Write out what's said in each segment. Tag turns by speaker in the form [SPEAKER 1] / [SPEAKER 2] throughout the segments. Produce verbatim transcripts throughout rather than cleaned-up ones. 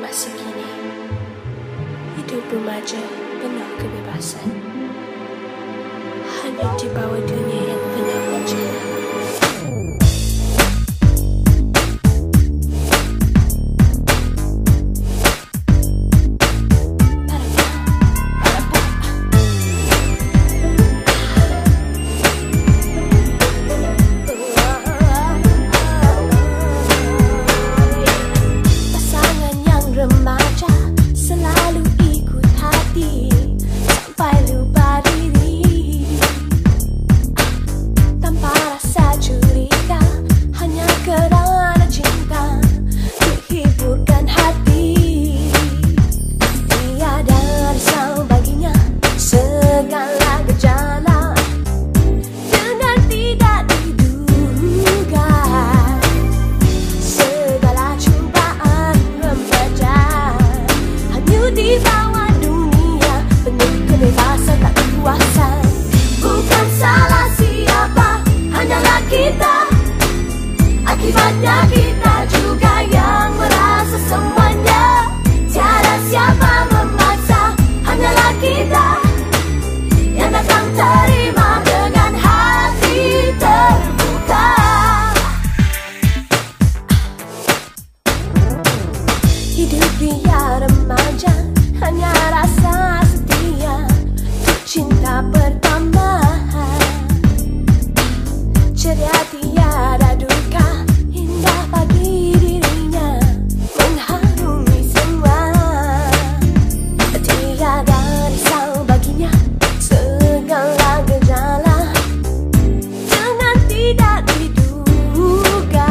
[SPEAKER 1] masa kini, hidup remaja penuh kebebasan, hanya di bawah dunia yang penuh bencana.
[SPEAKER 2] Remaja selalu ikut hati sampai lupa diri, tanpa rasa curiga, hanya kerana cinta menghiburkan hati. Tiada risau baginya segala gejala, dengan tidak diduga segala cubaan remaja di bawah dunia penuh kebebasan tak kuasa. Bukan salah siapa, hanyalah kita. Akibatnya kita juga yang merasa semuanya. Tiada siapa memaksa, hanyalah kita yang datang terima dengan hati terbuka. Hidup dia remaja hanya rasa setia untuk cinta pertama. Ceria tiada duka, indah bagi dirinya, mengharungi semua. Tiada risau baginya segala gejala, dengan tidak diduga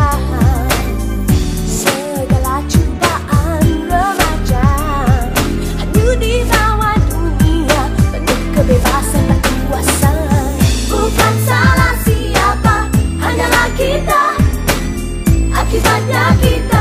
[SPEAKER 2] segala cubaan remaja. Di bawah dunia penuh kebebasan tak kuasa. Bukan salah siapa, hanyalah kita. Akibatnya kita